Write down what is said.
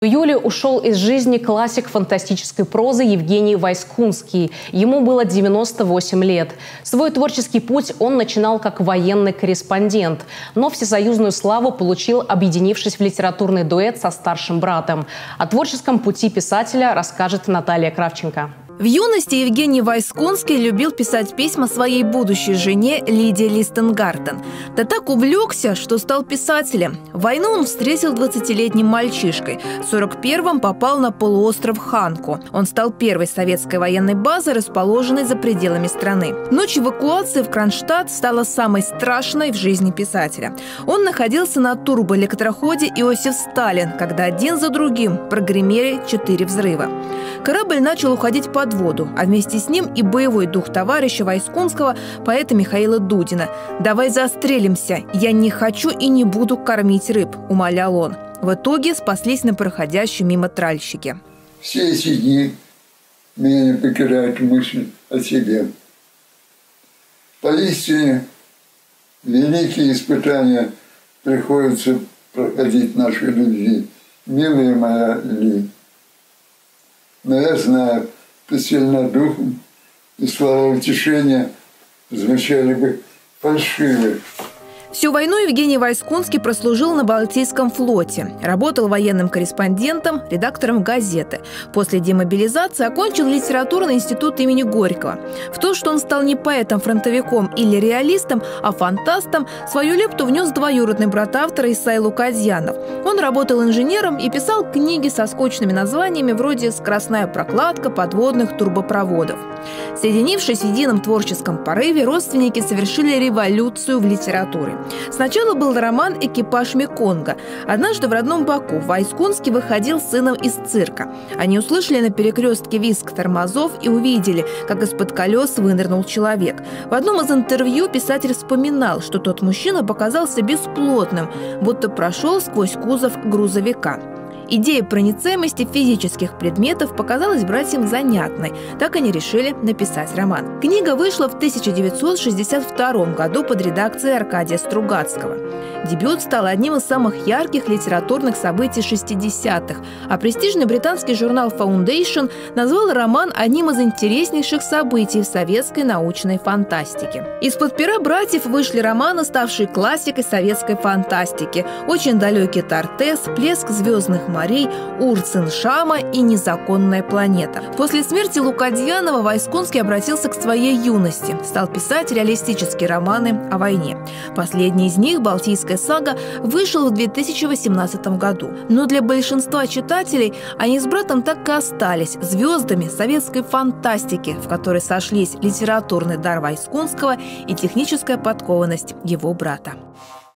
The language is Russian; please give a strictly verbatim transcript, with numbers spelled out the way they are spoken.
В июле ушел из жизни классик фантастической прозы Евгений Войскунский. Ему было девяносто восемь лет. Свой творческий путь он начинал как военный корреспондент, но всесоюзную славу получил, объединившись в литературный дуэт со старшим братом. О творческом пути писателя расскажет Наталья Кравченко. В юности Евгений Войскунский любил писать письма своей будущей жене Лидии Листенгартен. Да так увлекся, что стал писателем. Войну он встретил двадцатилетним мальчишкой. В сорок первом попал на полуостров Ханку. Он стал первой советской военной базой, расположенной за пределами страны. Ночь эвакуации в Кронштадт стала самой страшной в жизни писателя. Он находился на турбоэлектроходе «Иосиф Сталин», когда один за другим прогремели четыре взрыва. Корабль начал уходить под воду, а вместе с ним и боевой дух товарища Войскунского, поэта Михаила Дудина. «Давай застрелимся, я не хочу и не буду кормить рыб», – умолял он. В итоге спаслись на проходящем мимо тральщике. Все эти дни меня не покидает мысль о себе. Поистине, великие испытания приходится проходить нашей любви, милая моя Ли. Но я знаю, ты сильна духом, и слова утешения звучали бы фальшивые. Всю войну Евгений Войскунский прослужил на Балтийском флоте. Работал военным корреспондентом, редактором газеты. После демобилизации окончил литературный институт имени Горького. В то, что он стал не поэтом-фронтовиком или реалистом, а фантастом, свою лепту внес двоюродный брат автора Исай Лукадьянов. Он работал инженером и писал книги со скучными названиями вроде «Скоростная прокладка подводных турбопроводов». Соединившись в едином творческом порыве, родственники совершили революцию в литературе. Сначала был роман «Экипаж Меконга». Однажды в родном Баку Войскунский выходил с сыном из цирка. Они услышали на перекрестке визг тормозов и увидели, как из-под колес вынырнул человек. В одном из интервью писатель вспоминал, что тот мужчина показался бесплотным, будто прошел сквозь кузов грузовика. Идея проницаемости физических предметов показалась братьям занятной. Так они решили написать роман. Книга вышла в тысяча девятьсот шестьдесят втором году под редакцией Аркадия Стругацкого. Дебют стал одним из самых ярких литературных событий шестидесятых, а престижный британский журнал Foundation назвал роман одним из интереснейших событий в советской научной фантастике. Из-под пера братьев вышли романы, ставшие классикой советской фантастики: «Очень далекий Тартес», «Плеск звездных морей», «Урцин Шама» и «Незаконная планета». После смерти Лукадьянова Войскунский обратился к своей юности, стал писать реалистические романы о войне. Последний из них, «Балтийская сага», вышел в две тысячи восемнадцатом году. Но для большинства читателей они с братом так и остались звездами советской фантастики, в которой сошлись литературный дар Войскунского и техническая подкованность его брата.